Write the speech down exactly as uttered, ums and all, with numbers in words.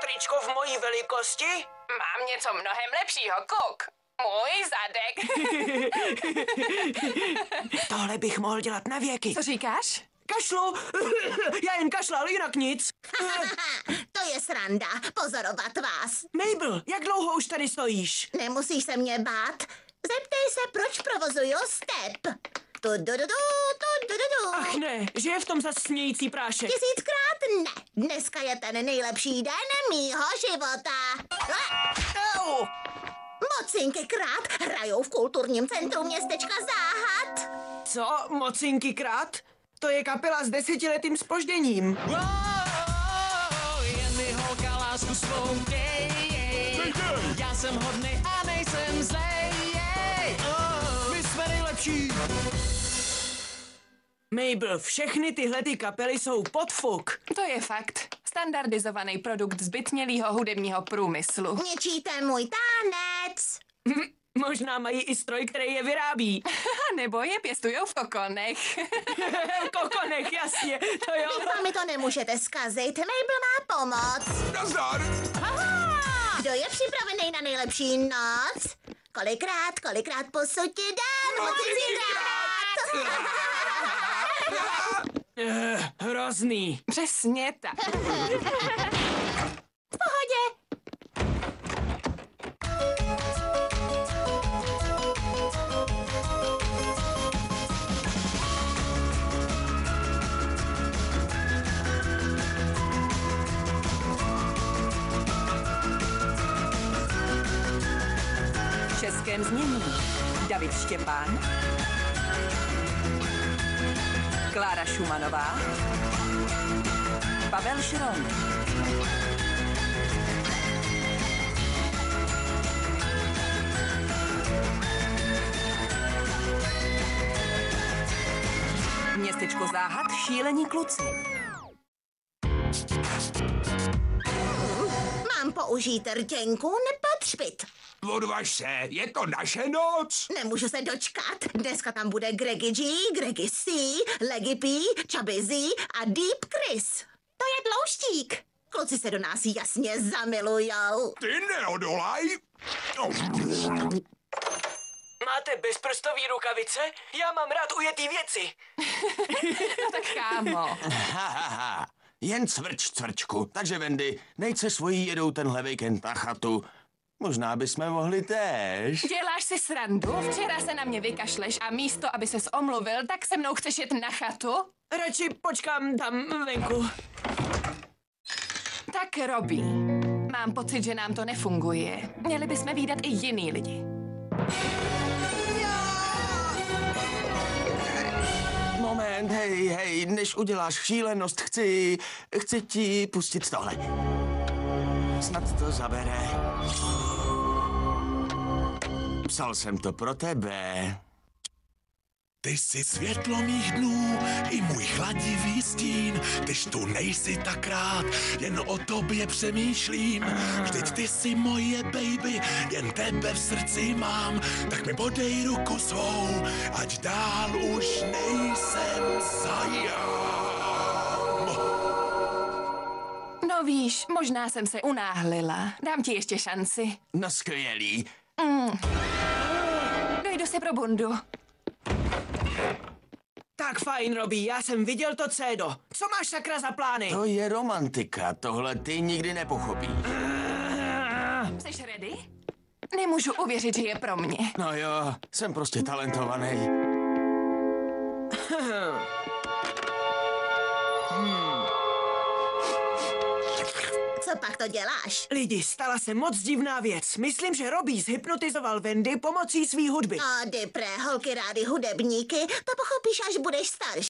tričko v mojí velikosti? Mám něco mnohem lepšího, kouk. Můj zadek. Tohle bych mohl dělat na věky. Co říkáš? Kašlu! Já jen kašlal, jinak nic. To je sranda, pozorovat vás. Mabel, jak dlouho už tady stojíš? Nemusíš se mě bát. Zeptej se, proč provozuju step. Tu, du, du, du, tu, du, du, du. Ach ne, že je v tom zas smějící prášek. Tisíckrát ne. Dneska je ten nejlepší den mýho života. Au! Mocinky krát hrajou v kulturním centru městečka Záhad. Co? Mocinky krát? To je kapela s desetiletým zpožděním. Wow, jen mi holka lásku svou dej. Já jsem hodnej a nejsem zlej. Oh, my jsme nejlepší. Mabel, všechny tyhle ty kapely jsou podfuk. To je fakt. Standardizovaný produkt zbytnělýho hudebního průmyslu. Ničíte můj tanec. Možná mají i stroj, který je vyrábí. Nebo je pěstujou v kokonech. V kokonech, jasně, to jo. Vy mi to nemůžete zkazit. Mabel má pomoc. Nazdar! Kdo je připravený na nejlepší noc? Kolikrát, kolikrát po sutě dám, moci dát. Uh, hrozný. Přesně tak. V pohodě. V českém znění David Štěpán, Klára Šumanová, Pavel Šron. Městečko Záhad, šílení kluci. Mám použít rtěnku nepatřpit. Odvaž se, je to naše noc. Nemůžu se dočkat. Dneska tam bude Greggy G, Greggy C, Leggy P, Chubby Z a Deep Chris. To je tlouštík. Kluci se do nás jasně zamilujou. Ty neodolaj. Máte bezprstový rukavice? Já mám rád ujetý věci. No tak kámo. Ha, ha, ha. Jen cvrč, cvrčku. Takže Wendy, nejď se svojí jedou tenhle víkend na chatu. Možná bychom mohli též. Děláš si srandu? Včera se na mě vykašleš a místo, aby ses omluvil, tak se mnou chceš jet na chatu? Radši počkám tam venku. Tak, Robí, mám pocit, že nám to nefunguje. Měli bychom vídat i jiný lidi. Moment, hej, hej, než uděláš šílenost, chci, chci ti pustit tohle. Snad to zabere. Psal jsem to pro tebe. Ty jsi světlo mých dnů, i můj chladivý stín. Když tu nejsi tak rád, jen o tobě přemýšlím. Vždyť ty jsi moje baby, jen tebe v srdci mám. Tak mi podej ruku svou, ať dál už nejsem sám. No víš, možná jsem se unáhlila. Dám ti ještě šanci. No skvělý. Mm. Dojdu si pro bundu. Tak fajn, Robí, já jsem viděl to cédo. Co máš sakra za plány? To je romantika, tohle ty nikdy nepochopíš. Jsi ready? Nemůžu uvěřit, že je pro mě. No jo, jsem prostě talentovaný. hmm. Co pak to děláš? Lidi, stala se moc divná věc. Myslím, že Robí zhypnotizoval Wendy pomocí svý hudby. A Dipre, holky rády hudebníky, to pochopíš, až budeš starší.